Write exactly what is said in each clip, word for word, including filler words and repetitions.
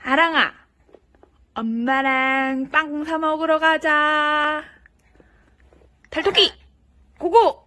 아랑아, 엄마랑 빵 사 먹으러 가자. 달토끼, 고고!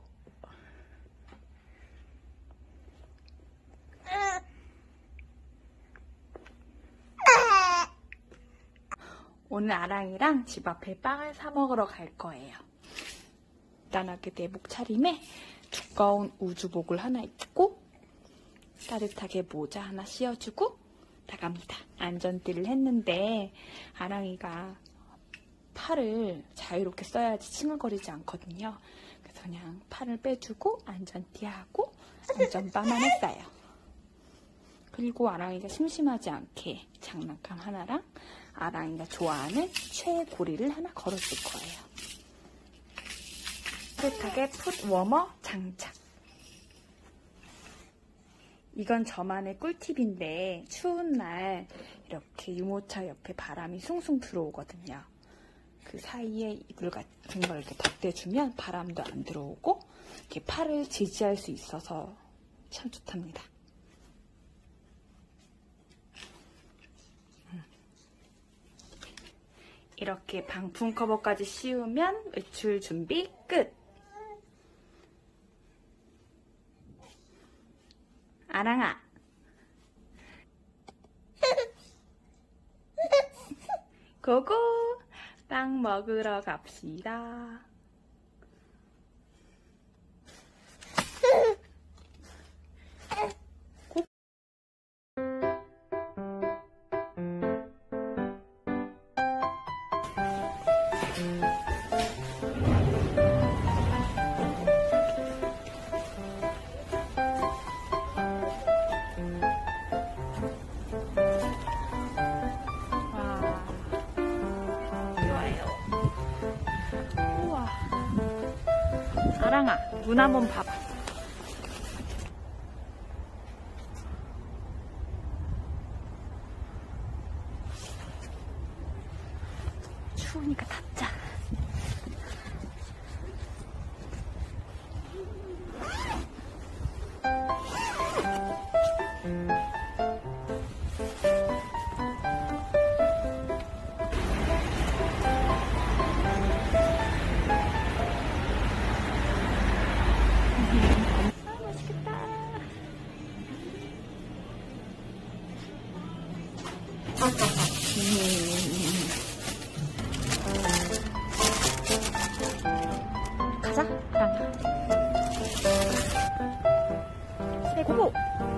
오늘 아랑이랑 집 앞에 빵을 사 먹으러 갈 거예요. 간단하게 내복 차림에 두꺼운 우주복을 하나 입고 따뜻하게 모자 하나 씌워주고 나갑니다. 안전띠를 했는데 아랑이가 팔을 자유롭게 써야지 칭얼거리지 않거든요. 그래서 그냥 팔을 빼주고 안전띠하고 안전바만 했어요. 그리고 아랑이가 심심하지 않게 장난감 하나랑 아랑이가 좋아하는 최고리를 하나 걸어줄 거예요. 따뜻하게 풋워머 장착. 이건 저만의 꿀팁인데 추운 날 이렇게 유모차 옆에 바람이 숭숭 들어오거든요. 그 사이에 이불 같은 걸 이렇게 덧대주면 바람도 안 들어오고 이렇게 팔을 지지할 수 있어서 참 좋답니다. 이렇게 방풍 커버까지 씌우면 외출 준비 끝! 아랑아, 고고! 빵 먹으러 갑시다. 아랑아, 문 한번 봐봐. 추우니까 닫자. 가자, 아랑아. 네, 고고!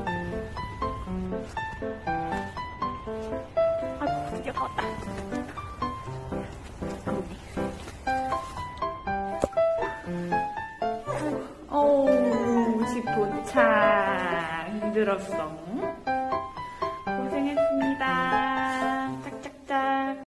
아이고, 드디어 다 왔다. 어우, 집 도착. 힘들었어. 고생했습니다.